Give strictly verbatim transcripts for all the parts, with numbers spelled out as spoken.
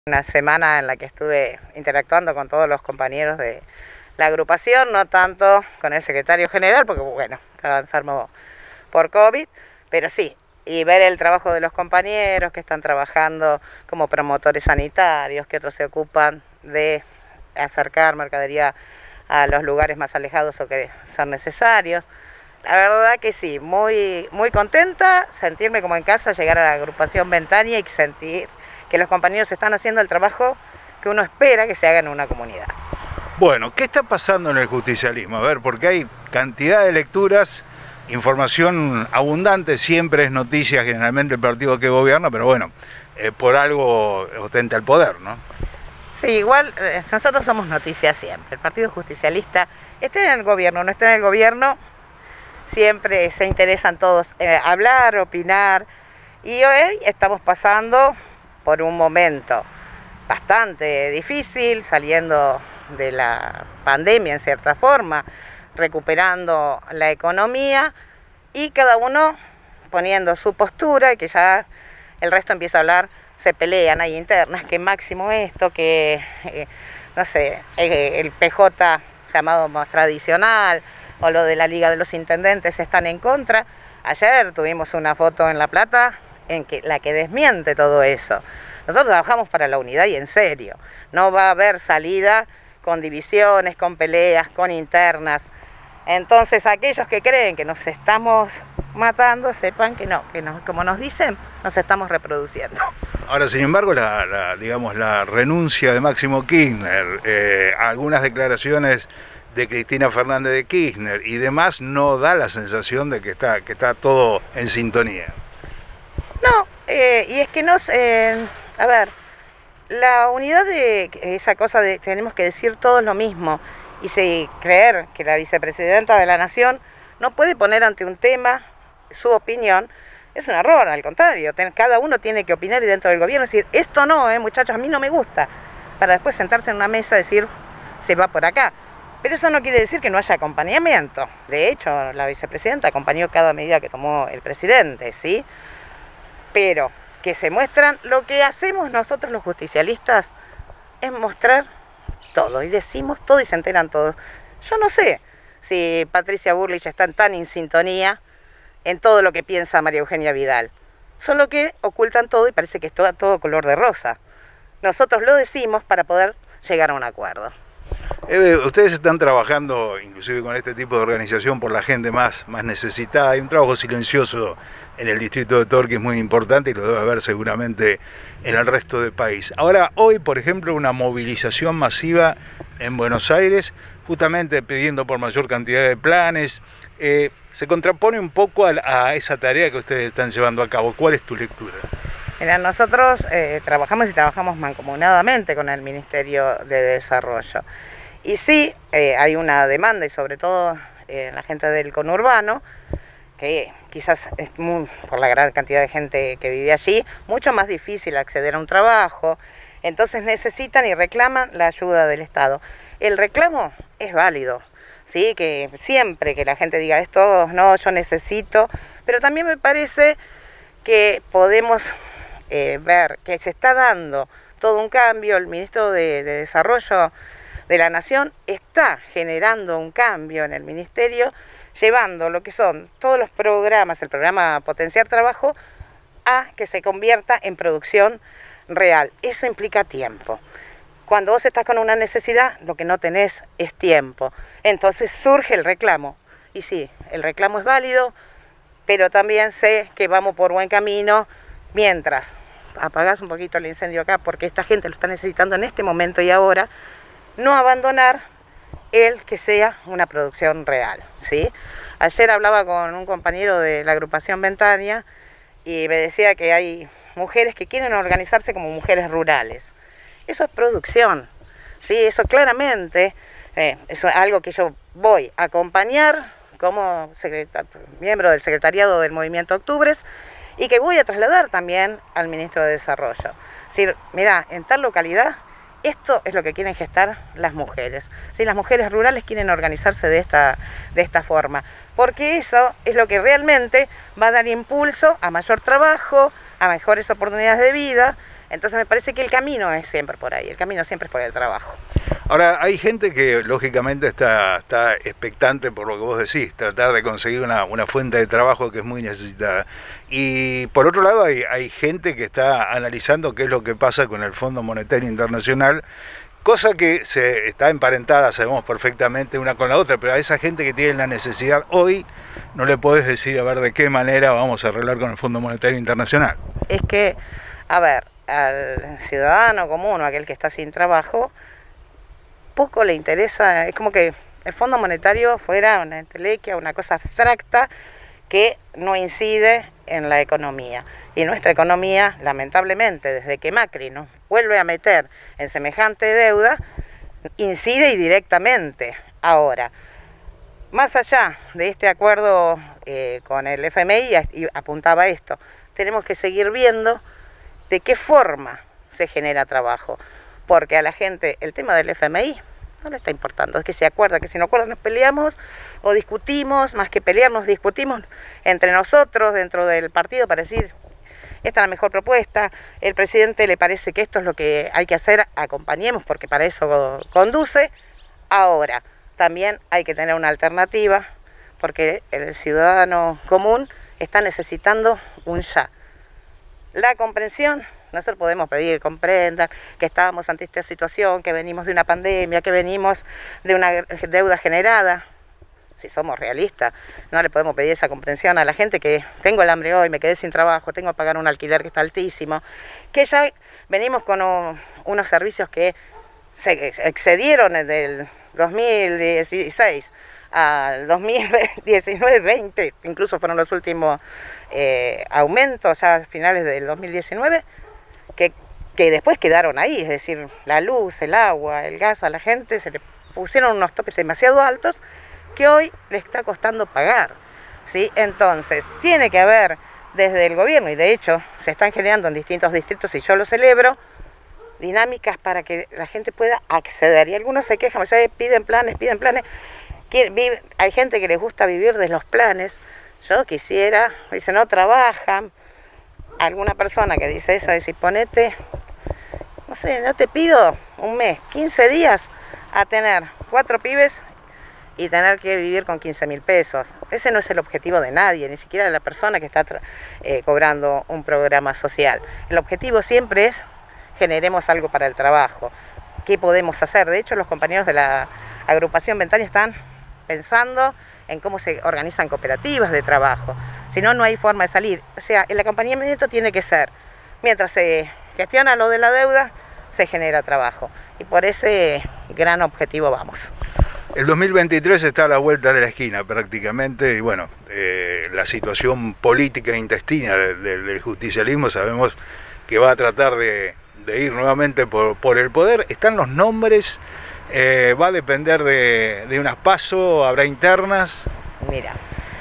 Una semana en la que estuve interactuando con todos los compañeros de la agrupación, no tanto con el secretario general, porque bueno, estaba enfermo por COVID, pero sí, y ver el trabajo de los compañeros que están trabajando como promotores sanitarios, que otros se ocupan de acercar mercadería a los lugares más alejados o que son necesarios. La verdad que sí, muy, muy contenta, sentirme como en casa, llegar a la agrupación Ventania y sentir que los compañeros están haciendo el trabajo que uno espera que se haga en una comunidad. Bueno, ¿qué está pasando en el justicialismo? A ver, porque hay cantidad de lecturas, información abundante, siempre es noticia generalmente el partido que gobierna, pero bueno, eh, por algo ostenta el poder, ¿no? Sí, igual eh, nosotros somos noticia siempre. El Partido Justicialista, esté en el gobierno o no esté en el gobierno, siempre se interesan todos en hablar, opinar, y hoy estamos pasando por un momento bastante difícil, saliendo de la pandemia en cierta forma, recuperando la economía y cada uno poniendo su postura, y que ya el resto empieza a hablar, se pelean, hay internas, que máximo esto, que eh, no sé, eh, el P J llamado más tradicional o lo de la Liga de los Intendentes están en contra. Ayer tuvimos una foto en La Plata en que la que desmiente todo eso. Nosotros trabajamos para la unidad y en serio, no va a haber salida con divisiones, con peleas, con internas. Entonces aquellos que creen que nos estamos matando, sepan que no, que nos, como nos dicen, nos estamos reproduciendo. Ahora, sin embargo, la, la, digamos, la renuncia de Máximo Kirchner, eh, algunas declaraciones de Cristina Fernández de Kirchner y demás, no da la sensación de que está, que está todo en sintonía. No, eh, y es que nos, eh, a ver, la unidad de esa cosa de tenemos que decir todos lo mismo y si creer que la vicepresidenta de la Nación no puede poner ante un tema su opinión, es un error, al contrario, ten, cada uno tiene que opinar y dentro del gobierno decir, esto no, eh, muchachos, a mí no me gusta, para después sentarse en una mesa y decir, se va por acá. Pero eso no quiere decir que no haya acompañamiento. De hecho, la vicepresidenta acompañó cada medida que tomó el presidente, ¿sí? Pero que se muestran, lo que hacemos nosotros los justicialistas es mostrar todo, y decimos todo y se enteran todos. Yo no sé si Patricia Bullrich está tan en sintonía en todo lo que piensa María Eugenia Vidal, solo que ocultan todo y parece que es todo, todo color de rosa. Nosotros lo decimos para poder llegar a un acuerdo. Eve, ustedes están trabajando inclusive con este tipo de organización por la gente más, más necesitada. Hay un trabajo silencioso en el distrito de Torque, es muy importante y lo debe haber seguramente en el resto del país. Ahora, hoy, por ejemplo, una movilización masiva en Buenos Aires, justamente pidiendo por mayor cantidad de planes. Eh, se contrapone un poco a, a esa tarea que ustedes están llevando a cabo. ¿Cuál es tu lectura? Mira, nosotros eh, trabajamos y trabajamos mancomunadamente con el Ministerio de Desarrollo. Y sí, eh, hay una demanda, y sobre todo eh, la gente del conurbano, que quizás es muy, por la gran cantidad de gente que vive allí, mucho más difícil acceder a un trabajo, entonces necesitan y reclaman la ayuda del Estado. El reclamo es válido, ¿sí? Que siempre que la gente diga esto, no, yo necesito, pero también me parece que podemos eh, ver que se está dando todo un cambio. El ministro de, de Desarrollo de la Nación está generando un cambio en el ministerio, llevando lo que son todos los programas, el programa Potenciar Trabajo, a que se convierta en producción real. Eso implica tiempo. Cuando vos estás con una necesidad, lo que no tenés es tiempo. Entonces surge el reclamo. Y sí, el reclamo es válido, pero también sé que vamos por buen camino mientras apagás un poquito el incendio acá, porque esta gente lo está necesitando en este momento y ahora, no abandonar el que sea una producción real, ¿sí? Ayer hablaba con un compañero de la agrupación Ventania y me decía que hay mujeres que quieren organizarse como mujeres rurales. Eso es producción, ¿sí? Eso claramente eh, es algo que yo voy a acompañar como miembro del secretariado del Movimiento Octubres y que voy a trasladar también al Ministro de Desarrollo. Es decir, mira, en tal localidad esto es lo que quieren gestar las mujeres. ¿Sí? Las mujeres rurales quieren organizarse de esta, de esta forma, porque eso es lo que realmente va a dar impulso a mayor trabajo, a mejores oportunidades de vida. Entonces me parece que el camino es siempre por ahí, el camino siempre es por el trabajo. Ahora, hay gente que lógicamente está, está expectante por lo que vos decís, tratar de conseguir una, una fuente de trabajo que es muy necesitada. Y por otro lado hay, hay gente que está analizando qué es lo que pasa con el Fondo Monetario Internacional, cosa que se está emparentada, sabemos perfectamente, una con la otra, pero a esa gente que tiene la necesidad hoy no le podés decir a ver de qué manera vamos a arreglar con el Fondo Monetario Internacional. Es que, a ver, al ciudadano común o aquel que está sin trabajo, poco le interesa, es como que el Fondo Monetario fuera una entelequia, una cosa abstracta que no incide en la economía. Y nuestra economía, lamentablemente, desde que Macri nos vuelve a meter en semejante deuda, incide y directamente. Ahora, más allá de este acuerdo eh, con el F M I, y apuntaba esto, tenemos que seguir viendo de qué forma se genera trabajo, porque a la gente el tema del F M I no le está importando, es que se acuerda, que si no acuerdan nos peleamos o discutimos, más que pelearnos discutimos entre nosotros dentro del partido para decir, esta es la mejor propuesta, el presidente le parece que esto es lo que hay que hacer, acompañemos porque para eso conduce. Ahora, también hay que tener una alternativa porque el ciudadano común está necesitando un ya. La comprensión, nosotros podemos pedir, comprendan que estábamos ante esta situación, que venimos de una pandemia, que venimos de una deuda generada. Si somos realistas, no le podemos pedir esa comprensión a la gente que tengo el hambre hoy, me quedé sin trabajo, tengo que pagar un alquiler que está altísimo, que ya venimos con un, unos servicios que se excedieron desde el dos mil dieciséis al dos mil diecinueve veinte, incluso fueron los últimos eh, aumentos ya a finales del dos mil diecinueve, que, que después quedaron ahí, es decir, la luz, el agua, el gas, a la gente se le pusieron unos topes demasiado altos que hoy le está costando pagar, ¿sí? Entonces, tiene que haber desde el gobierno, y de hecho se están generando en distintos distritos, y yo lo celebro, dinámicas para que la gente pueda acceder. Y algunos se quejan, o sea, piden planes, piden planes. Hay gente que les gusta vivir de los planes. Yo quisiera, dice, no trabajan. Alguna persona que dice eso, dice, ponete, no sé, no te pido un mes, quince días a tener cuatro pibes y tener que vivir con quince mil pesos. Ese no es el objetivo de nadie, ni siquiera de la persona que está eh, cobrando un programa social. El objetivo siempre es generemos algo para el trabajo. ¿Qué podemos hacer? De hecho, los compañeros de la agrupación Ventalia están pensando en cómo se organizan cooperativas de trabajo. Si no, no hay forma de salir. O sea, el acompañamiento tiene que ser, mientras se gestiona lo de la deuda, se genera trabajo. Y por ese gran objetivo vamos. El dos mil veintitrés está a la vuelta de la esquina prácticamente, y bueno, eh, la situación política intestina de, de, del justicialismo sabemos que va a tratar de, de ir nuevamente por, por el poder. Están los nombres, eh, va a depender de, de unas PASO, habrá internas. Mira,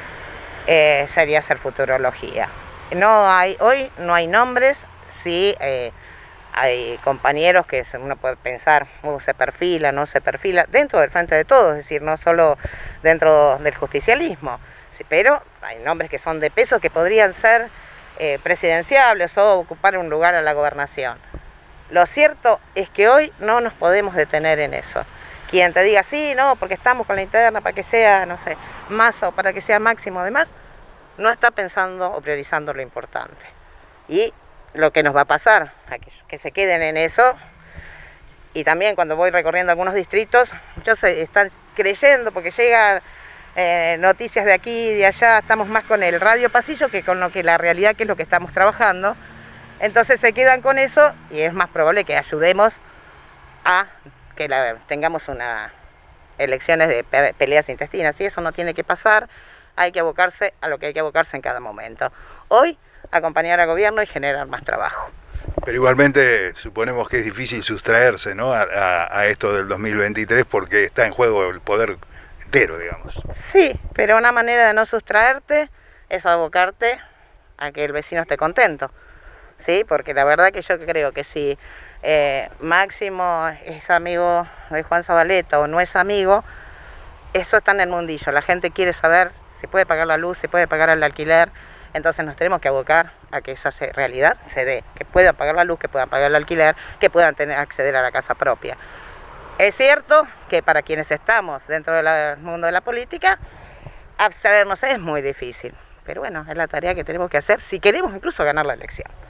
eh, sería hacer futurología. No hay, hoy no hay nombres, sí. Eh, Hay compañeros que uno puede pensar, oh, se perfila, no se perfila, dentro del frente de todos, es decir, no solo dentro del justicialismo, sí, pero hay nombres que son de peso que podrían ser eh, presidenciables o ocupar un lugar a la gobernación. Lo cierto es que hoy no nos podemos detener en eso. Quien te diga, sí, no, porque estamos con la interna para que sea, no sé, más o para que sea máximo, además, no está pensando o priorizando lo importante. Y lo que nos va a pasar, aquellos que se queden en eso, y también cuando voy recorriendo algunos distritos, muchos están creyendo, porque llegan eh, noticias de aquí y de allá, estamos más con el radio pasillo que con lo que la realidad, que es lo que estamos trabajando, entonces se quedan con eso, y es más probable que ayudemos a que la, tengamos una elecciones de peleas intestinas, y eso no tiene que pasar, hay que abocarse a lo que hay que abocarse en cada momento. Hoy, acompañar al gobierno y generar más trabajo. Pero igualmente suponemos que es difícil sustraerse, ¿no?, a, a, a esto del dos mil veintitrés, porque está en juego el poder entero, digamos. Sí, pero una manera de no sustraerte es abocarte a que el vecino esté contento, ¿sí? Porque la verdad que yo creo que si eh, Máximo es amigo de Juan Zabaleta o no es amigo, eso está en el mundillo. La gente quiere saber si puede pagar la luz, si puede pagar el alquiler, Entonces nos tenemos que abocar a que esa realidad se dé, que puedan pagar la luz, que puedan pagar el alquiler, que puedan tener, acceder a la casa propia. Es cierto que para quienes estamos dentro del mundo de la política, abstraernos es muy difícil, pero bueno, es la tarea que tenemos que hacer si queremos incluso ganar la elección.